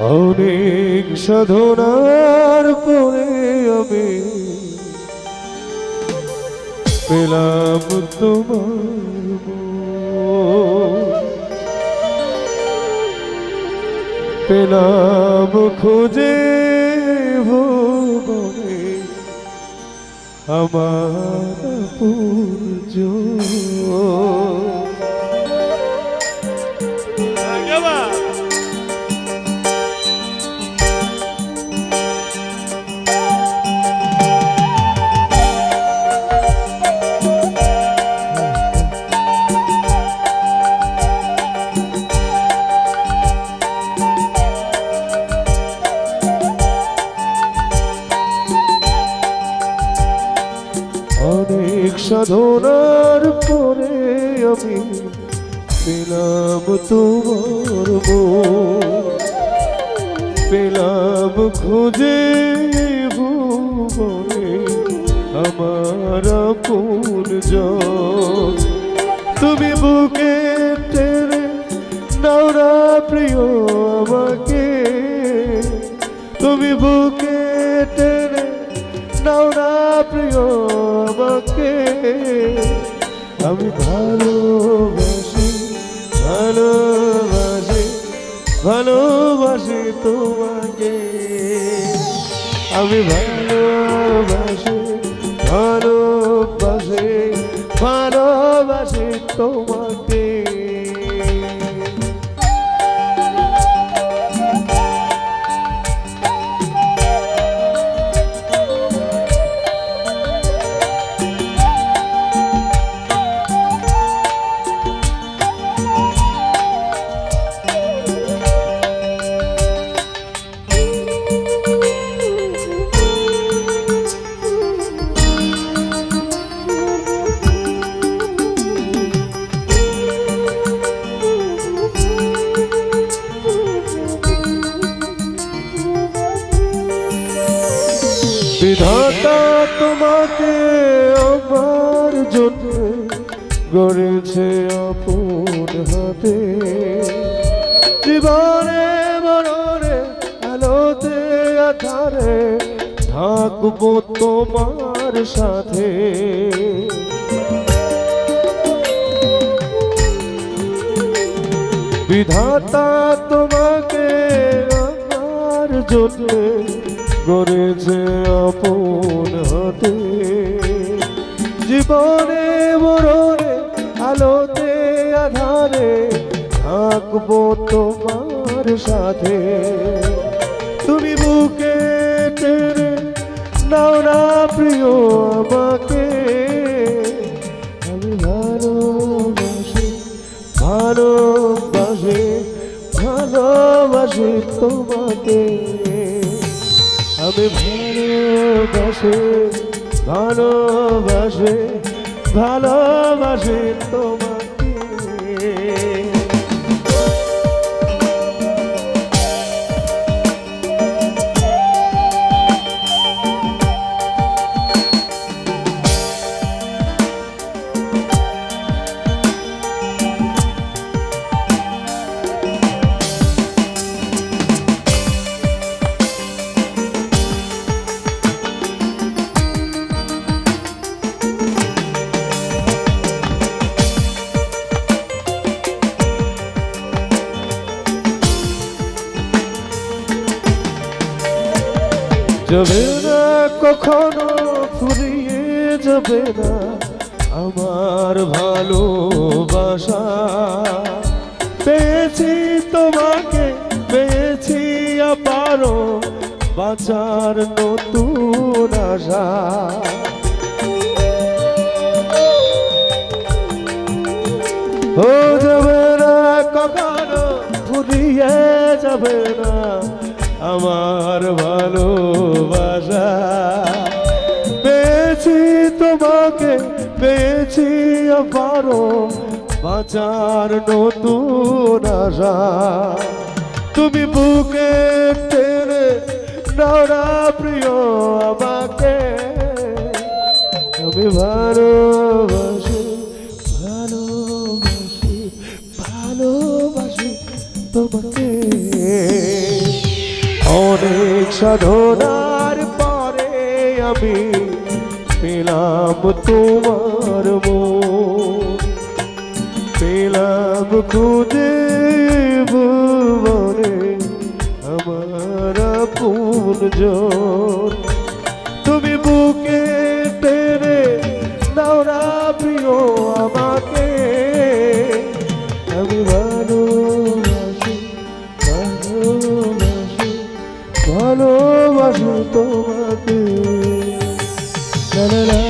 অনেক সাধনার পরে আমি পেলাম তোমার পেলাম খুঁজে ভুবনে আমার পূর্য অনেক সাধনার পরে আমি পেলাম তোমার পেলাম খুঁজে ভুবনে আমার আপনজন তুমি বুকে টেনে নাও না প্রিয় আমাকে তুমি বুকে টেনে নাও না প্রিয় আমাকে আমি ভালোবাসি ভালোবাসি ভালোবাসি তোমাকে আমি ভালোবাসি ভালোবাসি ভালোবাসি তোমাকে বিধাতা তোমাকে আমার জন্য গড়েছে আপন হাতে জীবনে মরণে আলোতে আধারে থাকবো তোমার সাথে বিধাতা তোমাকে আমার জন্য গড়েছে আপন হাতে জীবনে মরণে আলোতে আধারে থাকবো তোমার সাথে তুমি বুকে টেনে নাও না প্রিয় আমাকে আমি ভালোবাসি ভালোবাসি ভালোবাসি তোমাকে আমি ভালোবাসি ভালোবাসি ভালোবাসি তোমাকে যাবে না কখনো ফুরিয়ে যাবে না আমার ভালোবাসা পেয়েছি তোমাকে পেয়েছি আবারও বাঁচার নতুন আশা ও যাবে না কখনো ফুরিয়ে যাবে না আমার ভালোবাসা পেয়েছি তোমাকে পেয়েছি আবারও বাঁচার নতুন আশা তুমি বুকে টেনে নাও না প্রিয় আমাকে আমি ভালোবাসি ভালোবাসি ভালোবাসি তোমাকে সাধনার পরে আমি পেলাম তোমার মন, পেলাম খুঁজে ভুবনে আমার আপনজন। তুমি বুকে টেনে নাও না প্রিয় আমাকে, আমি ভালোবাসি ভালোবাসি ভালোবাসি তোমাকে। লা লা লা।